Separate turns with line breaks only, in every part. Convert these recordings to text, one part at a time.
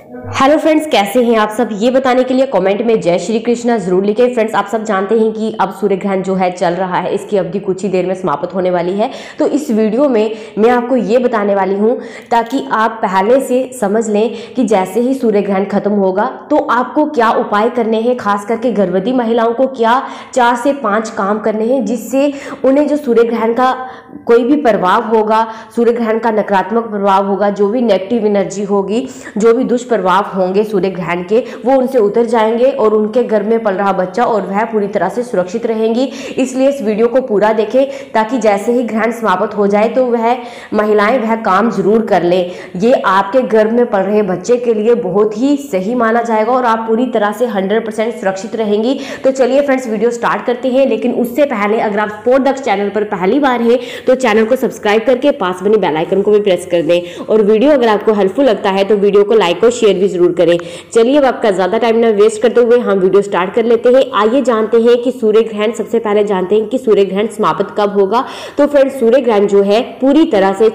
Hello friends, कैसे हैं आप सब। ये बताने के लिए कमेंट में जय श्री कृष्णा जरूर लिखें। फ्रेंड्स, आप सब जानते हैं कि अब सूर्य ग्रहण जो है चल रहा है, इसकी अवधि कुछ ही देर में समाप्त होने वाली है। तो इस वीडियो में मैं आपको ये बताने वाली हूँ ताकि आप पहले से समझ लें कि जैसे ही सूर्य ग्रहण खत्म होगा तो आपको क्या उपाय करने हैं। खास करके गर्भवती महिलाओं को क्या 4 से 5 काम करने हैं जिससे उन्हें जो सूर्य ग्रहण का कोई भी प्रभाव होगा, सूर्य ग्रहण का नकारात्मक प्रभाव होगा, जो भी नेगेटिव एनर्जी होगी, जो भी दुष्प्रभाव होंगे सूर्य ग्रहण के, वो उनसे उतर जाएंगे और उनके गर्भ में पल रहा बच्चा और वह पूरी तरह से सुरक्षित रहेंगी। इसलिए इस वीडियो को पूरा देखें ताकि जैसे ही ग्रहण समाप्त हो जाए तो वह महिलाएं वह काम जरूर कर ले। ये आपके गर्भ में पल रहे बच्चे के लिए बहुत ही सही माना जाएगा और आप पूरी तरह से 100% सुरक्षित रहेंगी। तो चलिए फ्रेंड्स, वीडियो स्टार्ट करते हैं। लेकिन उससे पहले अगर आप स्पोर्ट दक्ष चैनल पर पहली बार हैं तो चैनल को सब्सक्राइब करके पास बने बेल आइकन को भी प्रेस कर दें और वीडियो अगर आपको हेल्पफुल लगता है तो वीडियो को लाइक और शेयर भी जरूर करें। चलिए अब आपका ज्यादा टाइम ना वेस्ट करते हुए हम वीडियो स्टार्ट कर लेते हैं। आइए जानते हैं कि सूर्य ग्रहण, सबसे पहले जानते हैं कि सूर्य ग्रहण समाप्त कब होगा। तो फ्रेंड्स, सूर्य ग्रहण जो है पूरी तरह से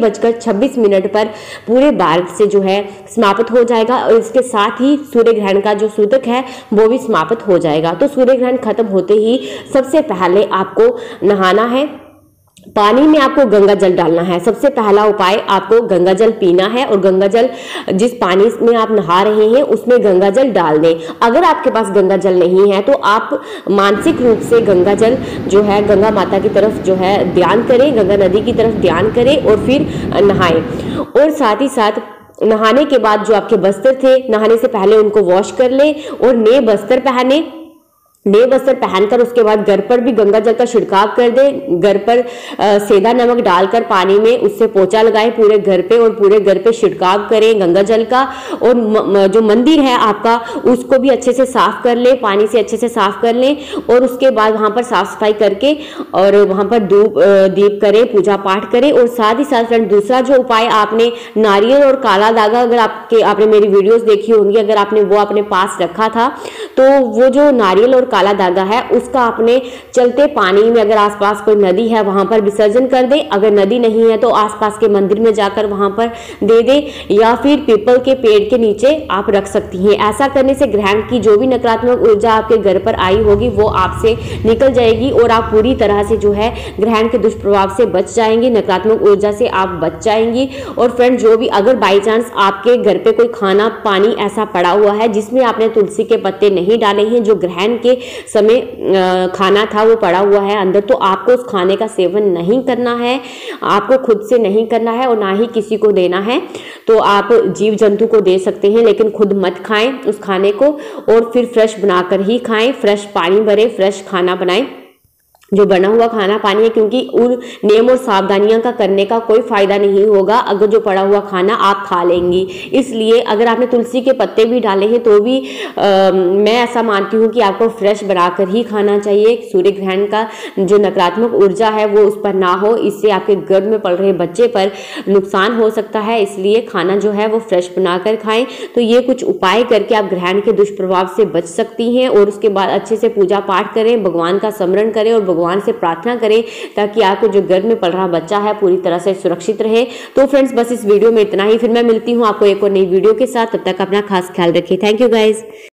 6:26 पर पूरे भारत से जो है समाप्त हो जाएगा और इसके साथ ही सूर्य ग्रहण का जो सूतक है वो भी समाप्त हो जाएगा। तो सूर्य ग्रहण खत्म होते ही सबसे पहले आपको नहाना है। पानी में आपको गंगा जल डालना है। सबसे पहला उपाय, आपको गंगा जल पीना है और गंगा जल, जिस पानी में आप नहा रहे हैं उसमें गंगा जल डाल दें। अगर आपके पास गंगा जल नहीं है तो आप मानसिक रूप से गंगा जल जो है गंगा माता की तरफ जो है ध्यान करें, गंगा नदी की तरफ ध्यान करें और फिर नहाएं। और साथ ही साथ नहाने के बाद जो आपके वस्त्र थे, नहाने से पहले उनको वॉश कर लें और नए वस्त्र पहने। नए वस्त्र पहनकर उसके बाद घर पर भी गंगा जल का छिड़काव कर दें। घर पर सेंधा नमक डालकर पानी में उससे पोंछा लगाएं पूरे घर पे और पूरे घर पे छिड़काव करें गंगा जल का। और जो मंदिर है आपका उसको भी अच्छे से साफ कर लें, पानी से अच्छे से साफ कर लें और उसके बाद वहां पर साफ सफाई करके और वहां पर धूप दीप करें, पूजा पाठ करें। और साथ ही साथ फ्रेंड, दूसरा जो उपाय, आपने नारियल और काला धागा, अगर आपने मेरी वीडियोस देखी होंगी, अगर आपने वो अपने पास रखा था तो वो जो नारियल और काला धागा है उसका आपने चलते पानी में, अगर आसपास कोई नदी है वहां पर विसर्जन कर दे। अगर नदी नहीं है तो आसपास के मंदिर में जाकर वहां पर दे दे या फिर पीपल के पेड़ के नीचे आप रख सकती हैं। ऐसा करने से ग्रहण की जो भी नकारात्मक ऊर्जा आपके घर पर आई होगी वो आपसे निकल जाएगी और आप पूरी तरह से जो है ग्रहण के दुष्प्रभाव से बच जाएंगे, नकारात्मक ऊर्जा से आप बच जाएंगी। और फ्रेंड, जो भी अगर बाई चांस आपके घर पे कोई खाना पानी ऐसा पड़ा हुआ है जिसमें आपने तुलसी के पत्ते नहीं डाले हैं, जो ग्रहण के समय खाना था वो पड़ा हुआ है अंदर, तो आपको उस खाने का सेवन नहीं करना है, आपको खुद से नहीं करना है और ना ही किसी को देना है। तो आप जीव जंतु को दे सकते हैं लेकिन खुद मत खाएं उस खाने को और फिर फ्रेश बनाकर ही खाएं। फ्रेश पानी भरें, फ्रेश खाना बनाएं, जो बना हुआ खाना पानी है, क्योंकि उन नियम और सावधानियां का करने का कोई फायदा नहीं होगा अगर जो पड़ा हुआ खाना आप खा लेंगी। इसलिए अगर आपने तुलसी के पत्ते भी डाले हैं तो भी मैं ऐसा मानती हूँ कि आपको फ्रेश बनाकर ही खाना चाहिए। सूर्य ग्रहण का जो नकारात्मक ऊर्जा है वो उस पर ना हो, इससे आपके गर्भ में पल रहे बच्चे पर नुकसान हो सकता है। इसलिए खाना जो है वो फ्रेश बनाकर खाएं। तो ये कुछ उपाय करके आप ग्रहण के दुष्प्रभाव से बच सकती हैं और उसके बाद अच्छे से पूजा पाठ करें, भगवान का स्मरण करें और भगवान से प्रार्थना करें ताकि आपको जो गर्भ में पल रहा बच्चा है पूरी तरह से सुरक्षित रहे। तो फ्रेंड्स, बस इस वीडियो में इतना ही। फिर मैं मिलती हूँ आपको एक और नई वीडियो के साथ। तब तक अपना खास ख्याल रखिए। Thank you guys.